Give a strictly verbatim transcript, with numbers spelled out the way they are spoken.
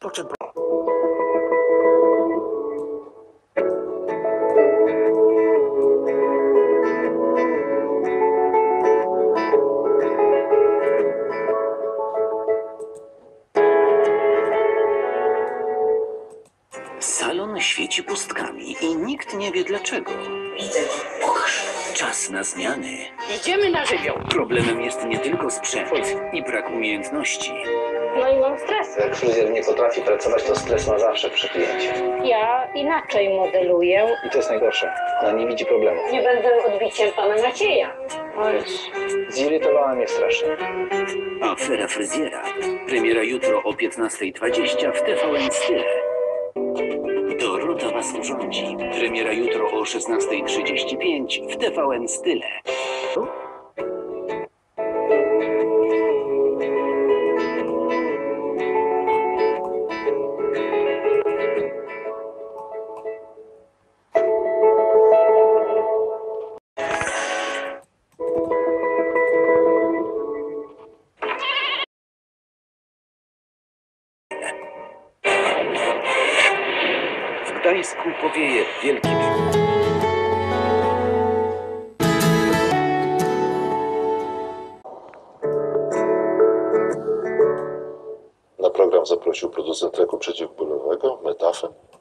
po czym... Salon świeci pustkami i nikt nie wie dlaczego. Czas na zmiany. Idziemy na żywioł. Problemem jest nie tylko sprzęt i brak umiejętności. No i mam stres. Jak fryzjer nie potrafi pracować, to stres ma zawsze przy kliencie. Ja inaczej modeluję. I to jest najgorsze. Ona nie widzi problemu. Nie będę odbiciem pana Macieja. Zirytowała mnie strasznie. Afera fryzjera. Premiera jutro o piętnastej dwadzieścia w T V N Style. Dorota was urządzi. Premiera jutro o szesnastej trzydzieści pięć w T V N Style. W Gdańsku powieje wielki wiatr. Na program zaprosił producent leku przeciwbólowego Metafen.